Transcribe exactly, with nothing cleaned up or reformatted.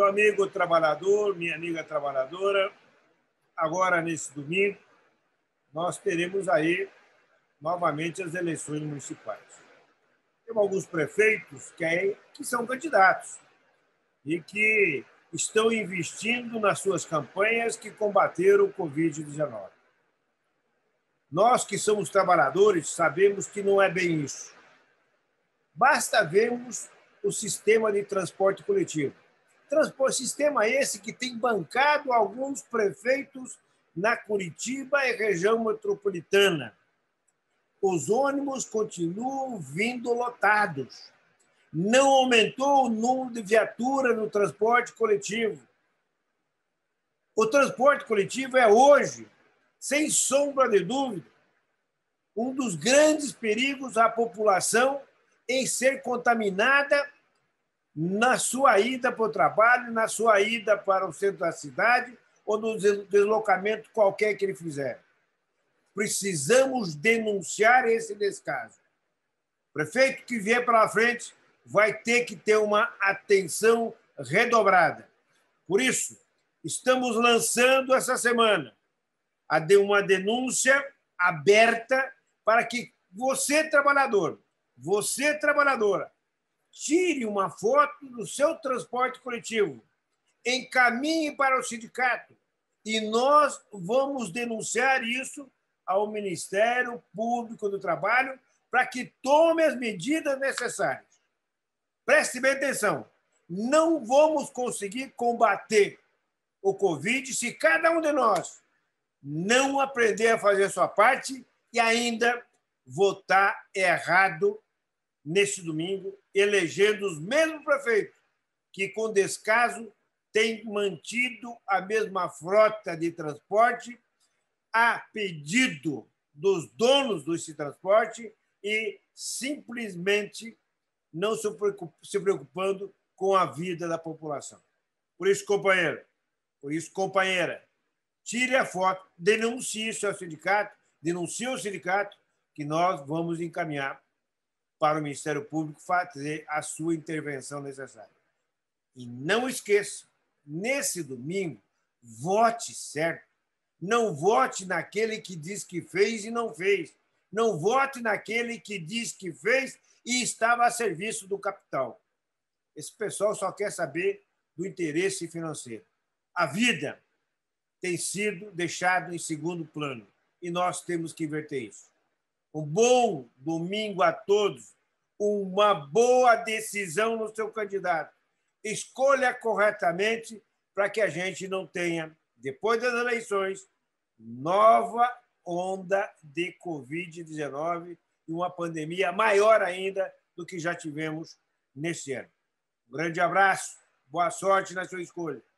Meu amigo trabalhador, minha amiga trabalhadora, agora nesse domingo, nós teremos aí novamente as eleições municipais. Tem alguns prefeitos que, é, que são candidatos e que estão investindo nas suas campanhas que combateram o covid dezenove. Nós que somos trabalhadores sabemos que não é bem isso. Basta vermos o sistema de transporte coletivo. Transporte, sistema esse que tem bancado alguns prefeitos na Curitiba e região metropolitana. Os ônibus continuam vindo lotados. Não aumentou o número de viatura no transporte coletivo. O transporte coletivo é hoje, sem sombra de dúvida, um dos grandes perigos à população em ser contaminada na sua ida para o trabalho, na sua ida para o centro da cidade ou no deslocamento qualquer que ele fizer. Precisamos denunciar esse descaso. O prefeito que vier pela frente vai ter que ter uma atenção redobrada. Por isso, estamos lançando essa semana uma denúncia aberta para que você, trabalhador, você, trabalhadora, tire uma foto do seu transporte coletivo, encaminhe para o sindicato e nós vamos denunciar isso ao Ministério Público do Trabalho para que tome as medidas necessárias. Preste bem atenção, não vamos conseguir combater o Covid se cada um de nós não aprender a fazer a sua parte e ainda votar errado neste domingo, elegendo os mesmos prefeitos que, com descaso, têm mantido a mesma frota de transporte a pedido dos donos desse transporte e simplesmente não se preocupando com a vida da população. Por isso, companheiro, por isso, companheira, tire a foto, denuncie o seu sindicato, denuncie o sindicato, que nós vamos encaminhar para o Ministério Público fazer a sua intervenção necessária. E não esqueça, nesse domingo, vote certo. Não vote naquele que diz que fez e não fez. Não vote naquele que diz que fez e estava a serviço do capital. Esse pessoal só quer saber do interesse financeiro. A vida tem sido deixada em segundo plano e nós temos que inverter isso. Um bom domingo a todos, uma boa decisão no seu candidato. Escolha corretamente para que a gente não tenha, depois das eleições, nova onda de covid dezenove e uma pandemia maior ainda do que já tivemos neste ano. Um grande abraço, boa sorte na sua escolha.